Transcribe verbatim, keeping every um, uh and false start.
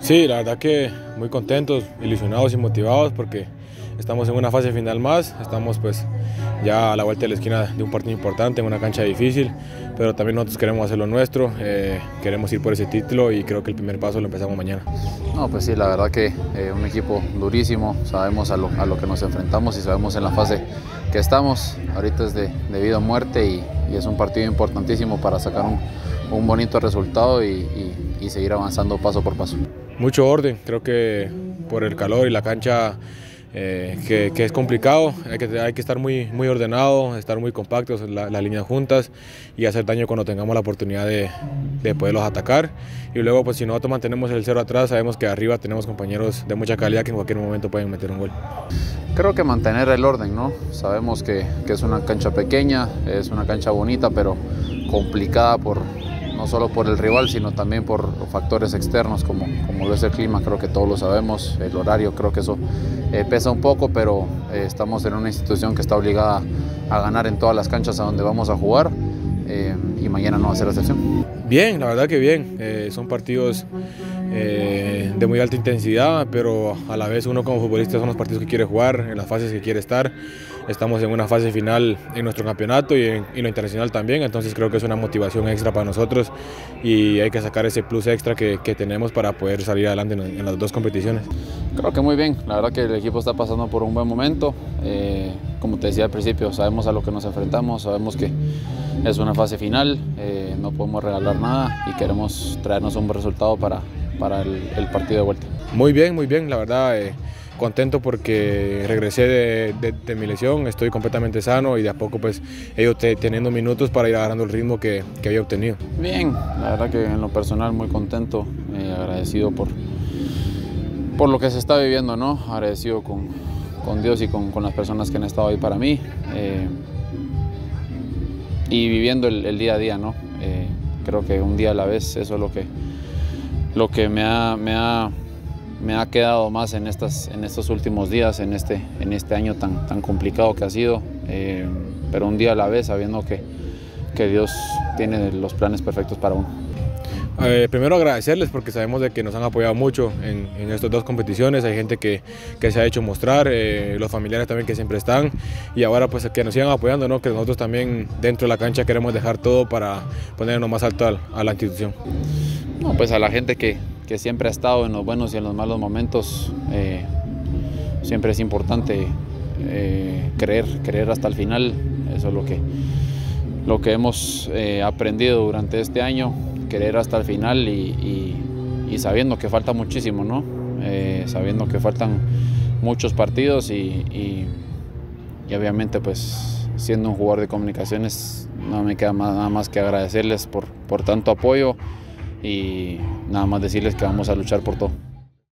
Sí, la verdad que muy contentos, ilusionados y motivados porque estamos en una fase final más, estamos pues ya a la vuelta de la esquina de un partido importante, en una cancha difícil, pero también nosotros queremos hacer lo nuestro, eh, queremos ir por ese título y creo que el primer paso lo empezamos mañana. No, pues sí, la verdad que eh, un equipo durísimo, sabemos a lo, a lo que nos enfrentamos y sabemos en la fase que estamos, ahorita es de, de vida o muerte y, y es un partido importantísimo para sacar un, un bonito resultado y, y, y seguir avanzando paso por paso. Mucho orden, creo que por el calor y la cancha eh, que, que es complicado, hay que, hay que estar muy, muy ordenado, estar muy compactos, las la líneas juntas y hacer daño cuando tengamos la oportunidad de, de poderlos atacar. Y luego pues si nosotros mantenemos el cero atrás, sabemos que arriba tenemos compañeros de mucha calidad que en cualquier momento pueden meter un gol. Creo que mantener el orden, ¿no? Sabemos que, que es una cancha pequeña, es una cancha bonita, pero complicada por no solo por el rival, sino también por factores externos como, como lo es el clima, creo que todos lo sabemos, el horario, creo que eso eh, pesa un poco, pero eh, estamos en una institución que está obligada a ganar en todas las canchas a donde vamos a jugar eh, y mañana no va a ser la excepción. Bien, la verdad que bien, eh, son partidos eh, de muy alta intensidad, pero a la vez uno como futbolista son los partidos que quiere jugar, en las fases que quiere estar. Estamos en una fase final en nuestro campeonato y en, en lo internacional también, entonces creo que es una motivación extra para nosotros y hay que sacar ese plus extra que, que tenemos para poder salir adelante en, en las dos competiciones. Creo que muy bien, la verdad que el equipo está pasando por un buen momento, eh, como te decía al principio, sabemos a lo que nos enfrentamos, sabemos que es una fase final, eh, no podemos regalar nada y queremos traernos un buen resultado para, para el, el partido de vuelta. Muy bien, muy bien, la verdad. Eh, contento porque regresé de, de, de mi lesión, estoy completamente sano y de a poco pues he ido teniendo minutos para ir agarrando el ritmo que, que había obtenido. Bien, la verdad que en lo personal muy contento, eh, agradecido por, por lo que se está viviendo, ¿no? Agradecido con, con Dios y con, con las personas que han estado ahí para mí eh, y viviendo el, el día a día, ¿no? Eh, creo que un día a la vez eso es lo que, lo que me ha, me ha me ha quedado más en, estas, en estos últimos días, en este, en este año tan, tan complicado que ha sido, eh, pero un día a la vez sabiendo que, que Dios tiene los planes perfectos para uno. Eh, primero agradecerles porque sabemos de que nos han apoyado mucho en, en estas dos competiciones, hay gente que, que se ha hecho mostrar, eh, los familiares también que siempre están y ahora pues que nos sigan apoyando, ¿no? Que nosotros también dentro de la cancha queremos dejar todo para ponernos más alto a, a la institución. No, pues a la gente que, que siempre ha estado en los buenos y en los malos momentos, eh, siempre es importante eh, creer, creer hasta el final, eso es lo que, lo que hemos eh, aprendido durante este año, querer hasta el final y, y, y sabiendo que falta muchísimo, ¿no? Eh, sabiendo que faltan muchos partidos y, y, y obviamente pues siendo un jugador de comunicaciones no me queda más, nada más que agradecerles por, por tanto apoyo y nada más decirles que vamos a luchar por todo.